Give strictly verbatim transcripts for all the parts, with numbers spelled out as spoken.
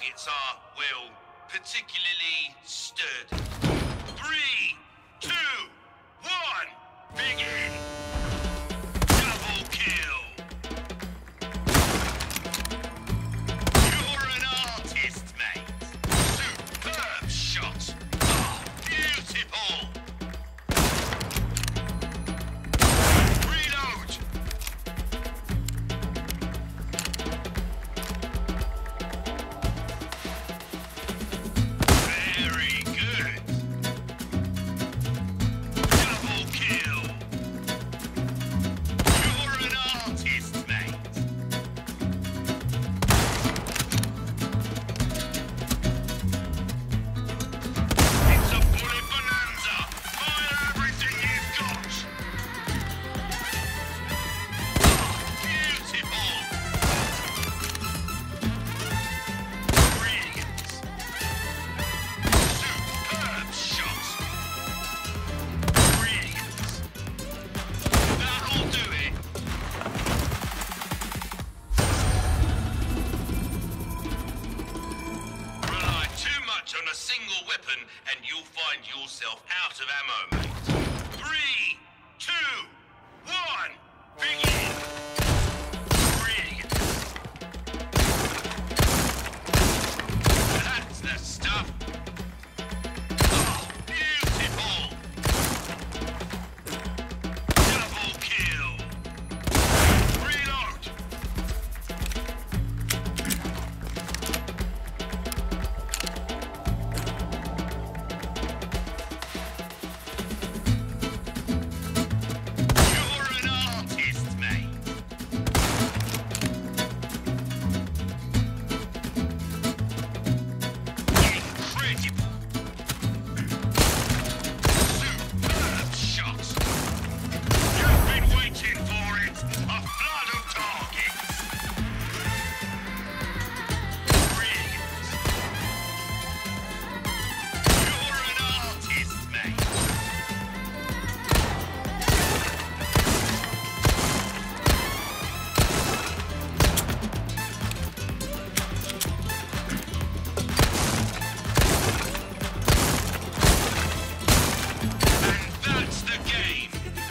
targets are, well, particularly sturdy. Three, two, one, begin! Double kill! You're an artist, mate. Superb shot! Oh, beautiful! Reload! Very good! Double kill! You're an artist, mate. It's a bullet bonanza! Fire everything you've got! Beautiful! Brilliant! Superb shot! Brilliant! That'll do it! Rely too much on a single weapon and you'll find yourself out of ammo, mate. Three, two, one, begin! Brilliant! That's the stuff! Oh, beautiful! Double kill! Reload! You're an artist, mate. Incredible. Superb shot. You've been waiting for it. A flood of targets. Brilliant. You're an artist, mate. And that's the game.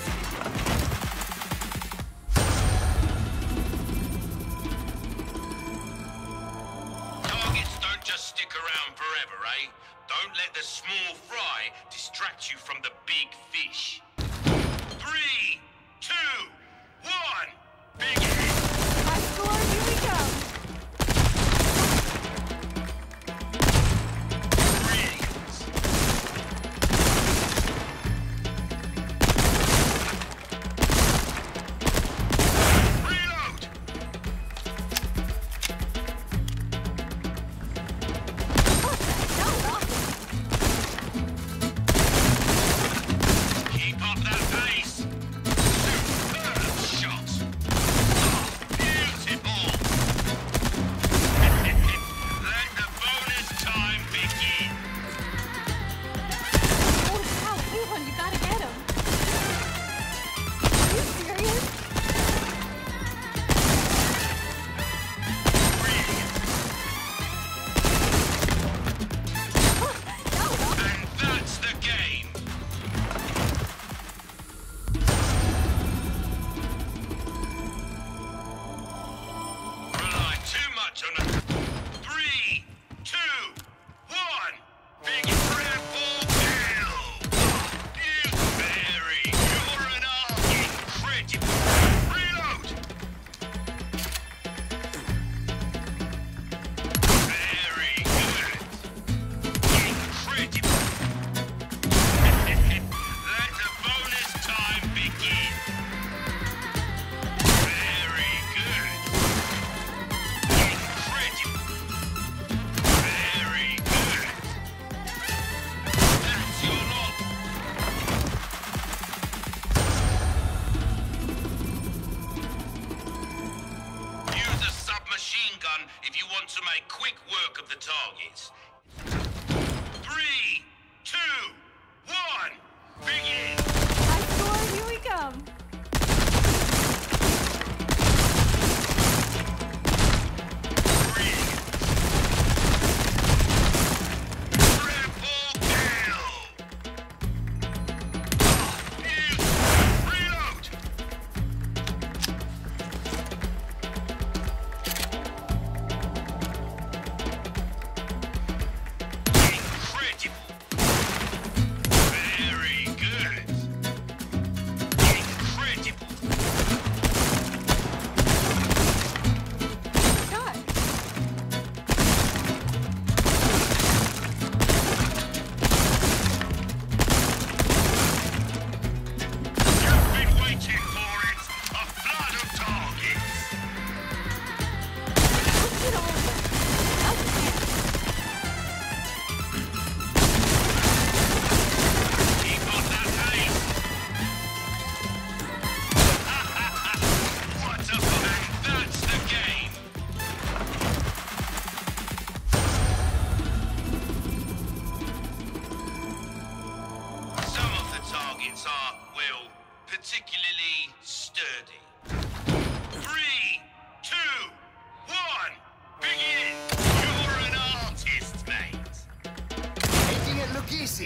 Targets don't just stick around forever, eh? Don't let the small fry distract you from the big fish. Three, two, one, begin! High score, here we go. Brilliant! Reload! Keep up that pace! Superb shot! Oh, beautiful! Let the bonus time begin! Holy cow, Cleveland, you gotta get him. Are you serious? Brilliant! No, no. And that's the game! Rely too much on a... Three, two, one, big triple kill! You very, you're an art incredible! Reload! Very good! Incredible! Let the bonus time begin! Very good! Incredible! Very good! That's your lot! Use a submachine gun if you want to make quick work of the targets. Three, two, one, begin! High score, here we come. Brilliant! parts are, well, particularly sturdy. Three, two, one, begin! You're an artist, mate. Making it look easy.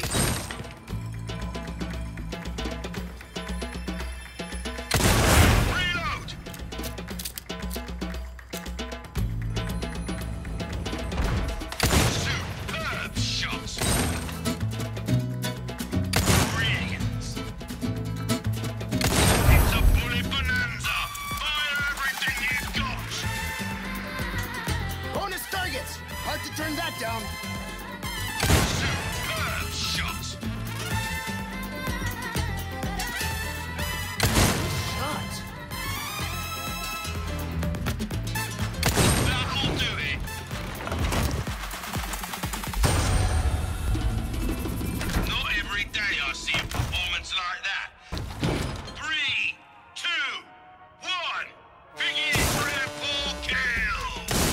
Reload! Superb shot! Brilliant! It's a bullet bonanza! Fire everything you've got! Bonus targets. Hard to turn that down. Superb shot! Shot. That'll do it! Not every day I see a performance like that. Three, two, one, begin! Triple kill!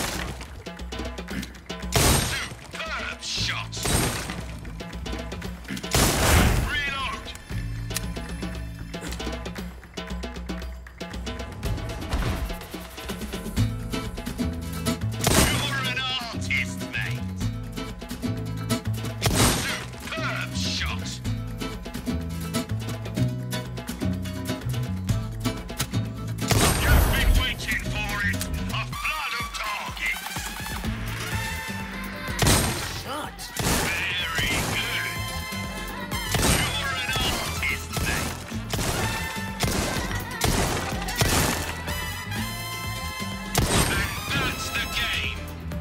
Superb shot! Reload! You're an artist, mate. Superb shot! You've been waiting for it. A flood of targets. Shot. Very good. You're an artist, mate. And that's the game.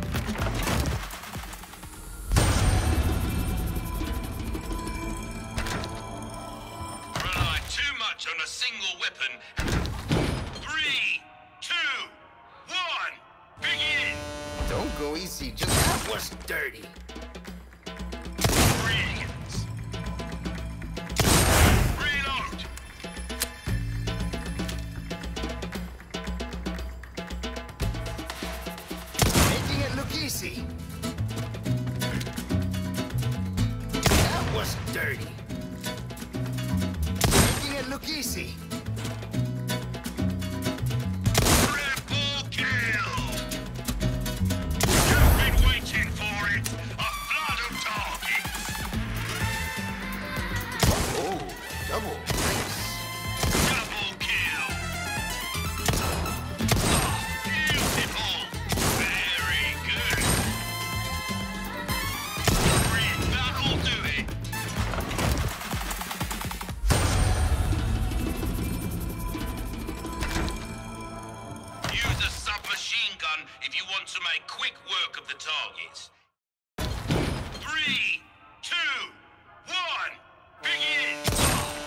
Rely too much on a single weapon. Three, two, one, begin! Don't go easy. Just that was dirty. Brilliant! Reload! Making it look easy. That was dirty. Making it look easy. Triple kill! You've been waiting for it. A flood of targets. Oh, double. Nice. Double kill. Ah, beautiful. Very good. Three, that'll do it. Use a submachine gun if you want to make quick work of the targets. Three, two, one, begin!